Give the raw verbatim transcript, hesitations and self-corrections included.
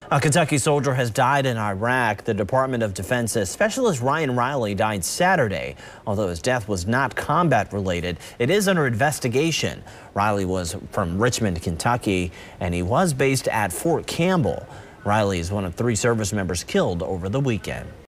A Kentucky soldier has died in Iraq. The Department of Defense says Specialist Ryan Riley died Saturday. Although his death was not combat related, it is under investigation. Riley was from Richmond, Kentucky, and he was based at Fort Campbell. Riley is one of three service members killed over the weekend.